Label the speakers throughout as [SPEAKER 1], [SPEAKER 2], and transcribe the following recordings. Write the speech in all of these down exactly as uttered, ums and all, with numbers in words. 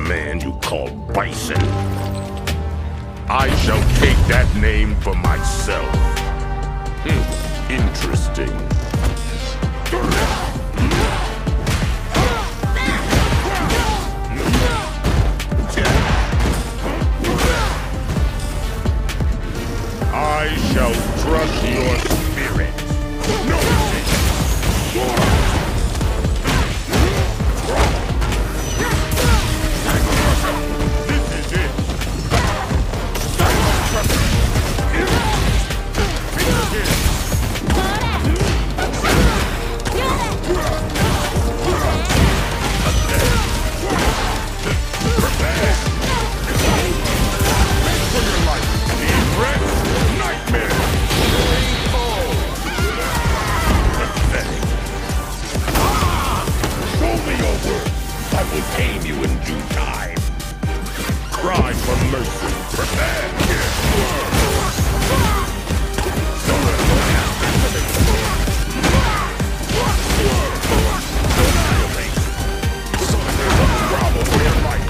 [SPEAKER 1] man you call Bison. I shall take that name for myself. Hmm, interesting. I shall crush your spirit. No! This is it. Tame you in due time. Cry for mercy. Prepare. Bravo for your life.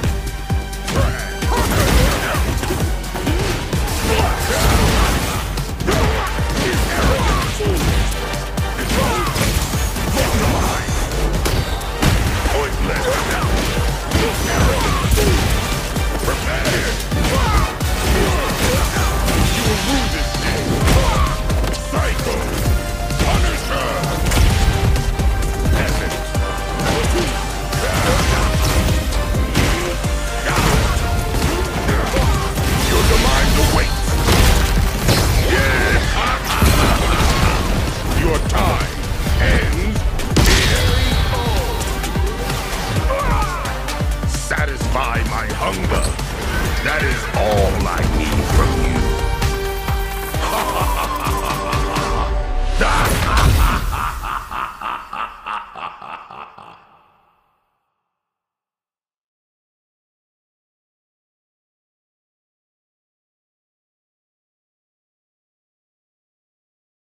[SPEAKER 1] Satisfy my hunger. That is all I need from you.